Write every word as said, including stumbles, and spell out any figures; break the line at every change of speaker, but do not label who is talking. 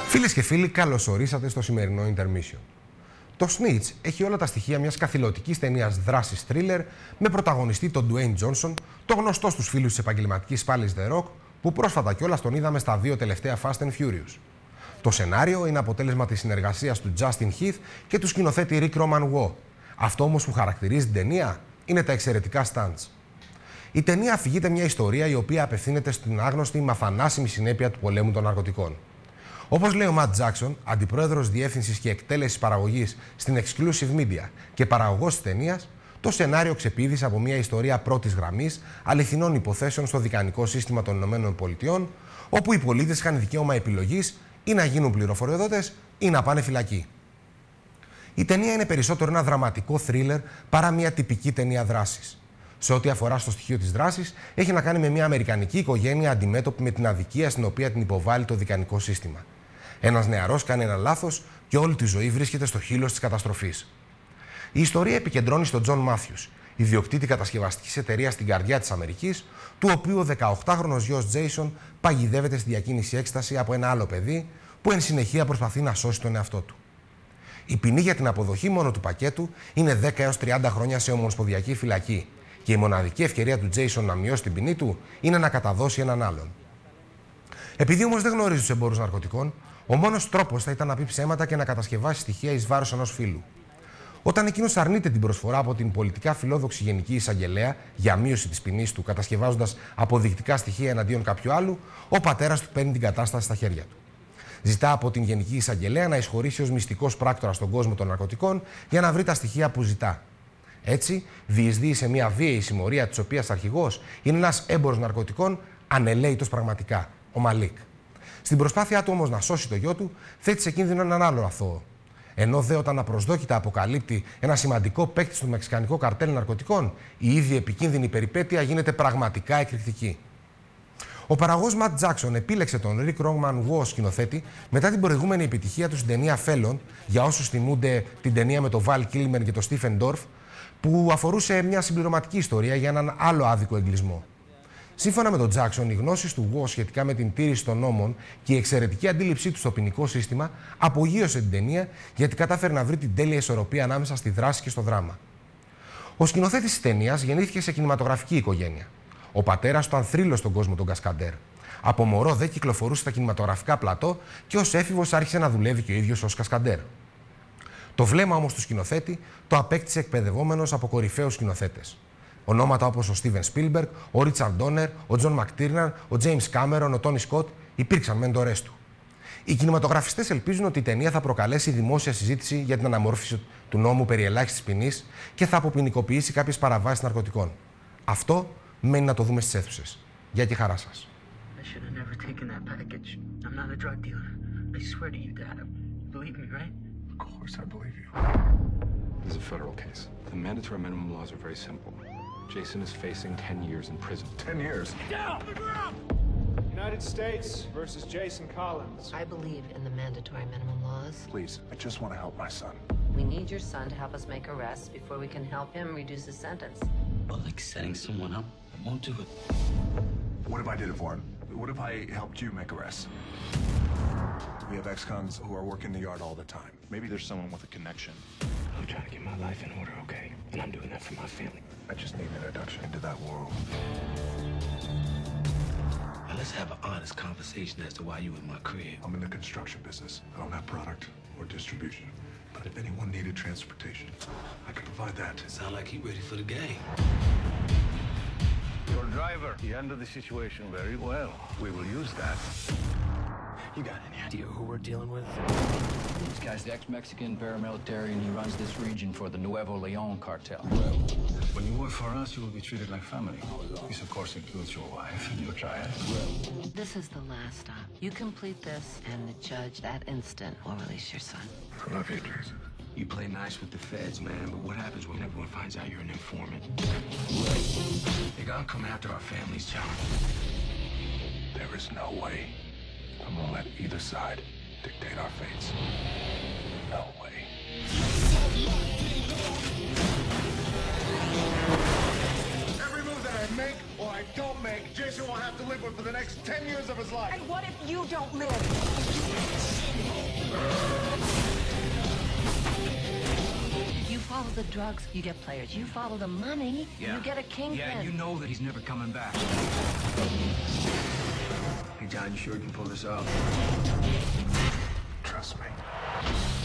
Φίλες και φίλοι, καλώς ορίσατε στο σημερινό Intermission. Το Snitch έχει όλα τα στοιχεία μιας καθηλωτικής ταινίας δράσης thriller με πρωταγωνιστή τον Dwayne Johnson, το γνωστό στους φίλους της επαγγελματικής πάλης The Rock, που πρόσφατα κιόλας τον είδαμε στα δύο τελευταία Fast and Furious. Το σενάριο είναι αποτέλεσμα της συνεργασίας του Justin Heath και του σκηνοθέτη Rick Roman Waugh. Αυτό όμως που χαρακτηρίζει την ταινία είναι τα εξαιρετικά stunts. Η ταινία αφηγείται μια ιστορία η οποία απευθύνεται στην άγνωστη μα θανάσιμη συνέπεια του πολέμου των ναρκωτικών. Όπως λέει ο Matt Jackson, αντιπρόεδρος διεύθυνσης και εκτέλεσης παραγωγής στην Exclusive Media και παραγωγός της ταινίας, το σενάριο ξεπήδησε από μια ιστορία πρώτης γραμμής αληθινών υποθέσεων στο δικανικό σύστημα των ΗΠΑ, όπου οι πολίτες είχαν δικαίωμα επιλογής ή να γίνουν πληροφοριοδότες ή να πάνε φυλακή. Η ταινία είναι περισσότερο ένα δραματικό θρίλερ παρά μια τυπική ταινία δράσης. Σε ό,τι αφορά στο στοιχείο της δράσης, έχει να κάνει με μια αμερικανική οικογένεια αντιμέτωπη με την αδικία στην οποία την υποβάλλει το δικανικό σύστημα. Ένας νεαρός κάνει ένα λάθος και όλη τη ζωή βρίσκεται στο χείλος της καταστροφής. Η ιστορία επικεντρώνει στον Τζον Μάθιους, ιδιοκτήτη κατασκευαστικής εταιρείας στην καρδιά της Αμερικής, του οποίου ο δεκαοκτάχρονος γιος Τζέισον παγιδεύεται στη διακίνηση έκσταση από ένα άλλο παιδί που εν συνεχεία προσπαθεί να σώσει τον εαυτό του. Η ποινή για την αποδοχή μόνο του πακέτου είναι δέκα έως τριάντα χρόνια σε ομοσπονδιακή φυλακή και η μοναδική ευκαιρία του Τζέισον να μειώσει την ποινή του είναι να καταδώσει έναν άλλον. Επειδή όμως δεν γνωρίζει τους εμπόρους ναρκωτικών, ο μόνος τρόπος θα ήταν να πει ψέματα και να κατασκευάσει στοιχεία εις βάρος ενός φίλου. Όταν εκείνος αρνείται την προσφορά από την πολιτικά φιλόδοξη Γενική Εισαγγελέα για μείωση της ποινής του, κατασκευάζοντας αποδεικτικά στοιχεία εναντίον κάποιου άλλου, ο πατέρας του παίρνει την κατάσταση στα χέρια του. Ζητά από την Γενική Εισαγγελέα να εισχωρήσει ως μυστικός πράκτορας στον κόσμο των ναρκωτικών για να βρει τα στοιχεία που ζητά. Έτσι, διεισδύει σε μια βίαιη συμμορία, της οποίας αρχηγός είναι ένας έμπορος ναρκωτικών ανελαίητος πραγματικά, ο Μαλίκ. Στην προσπάθειά του όμως να σώσει το γιο του, θέτει σε κίνδυνο έναν άλλο αθώο. Ενώ δε όταν απροσδόκητα αποκαλύπτει ένα σημαντικό παίκτη στο μεξικανικό καρτέλ ναρκωτικών, η ίδια επικίνδυνη περιπέτεια γίνεται πραγματικά εκρηκτική. Ο παραγωγός Matt Jackson επίλεξε τον Rick Roman Waugh σκηνοθέτη μετά την προηγούμενη επιτυχία του στην ταινία Felon, για όσους θυμούνται την ταινία με τον Val Kilmer και τον Stephen Dorff, που αφορούσε μια συμπληρωματική ιστορία για έναν άλλο άδικο εγκλισμό. Σύμφωνα με τον Jackson, οι γνώσεις του Waugh σχετικά με την τήρηση των νόμων και η εξαιρετική αντίληψή του στο ποινικό σύστημα απογείωσε την ταινία, γιατί κατάφερε να βρει την τέλεια ισορροπία ανάμεσα στη δράση και στο δράμα. Ο σκηνοθέτης της ταινίας γεννήθηκε σε κινηματογραφική οικογένεια. Ο πατέρας του ήταν θρύλος στον κόσμο των κασκαντέρ. Από μωρό δε κυκλοφορούσε στα κινηματογραφικά πλατό και ως έφηβος άρχισε να δουλεύει και ο ίδιος ως κασκαντέρ. Το βλέμμα όμως του σκηνοθέτη το απέκτησε εκπαιδευόμενος από κορυφαίους σκηνοθέτες. Ονόματα όπως ο Steven Spielberg, ο Richard Donner, ο John McTiernan, ο James Cameron, ο Tony Scott υπήρξαν μέντορες του. Οι κινηματογραφιστές ελπίζουν ότι η ταινία θα προκαλέσει δημόσια συζήτηση για την αναμόρφωση του νόμου περί ελάχιστης ποινής και θα αποποινικοποιήσει κάποιες παραβάσεις ναρκωτικών. Αυτό μένει να το δούμε στις αίθουσες. Γεια και χαρά σας.
Of course, I believe you. This is a federal case. The mandatory minimum laws are very simple. Jason is facing ten years in prison. Ten years?
Down! On the ground! United States versus Jason Collins.
I believe in the mandatory minimum laws.
Please, I just want to help my son.
We need your son to help us make arrests before we can help him reduce his sentence.
Well, like setting someone up, I won't do it.
What if I did it for him? What if I helped you make arrests? We have ex-cons who are working the yard all the time.
Maybe there's someone with a connection.
I'm trying to get my life in order, okay? And I'm doing that for my family.
I just need an introduction into that world.
Now, let's have an honest conversation as to why you in my crib.
I'm in the construction business. I don't have product or distribution. But if anyone needed transportation, I could provide that.
Sound like he ready for the game.
Your driver, he handled the situation very well. We will use that.
You got any idea who we're dealing with?
This guy's ex-Mexican paramilitary, and he runs this region for the Nuevo Leon cartel.
When you work for us, you will be treated like family. This, of course, includes your wife and your child.
This is the last stop. You complete this, and the judge that instant will release your son.
I love you, Jason.
You play nice with the feds, man, but what happens when everyone finds out you're an informant? They're gonna come after our family's child.
There is no way I'm gonna let either side dictate our fates. No way.
Every move that I
make or I don't make, Jason will have to live with for the next ten years of his life.
And what if you don't live?
You follow the drugs, you get players. You follow the money,
Yeah.
you get a kingpin.
Yeah, you know that he's never coming back.
Hey, John, you sure you can pull this off?
Trust me.